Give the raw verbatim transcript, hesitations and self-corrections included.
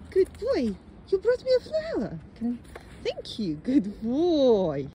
Good boy. You brought me a flower. Can I... Thank you. Good boy.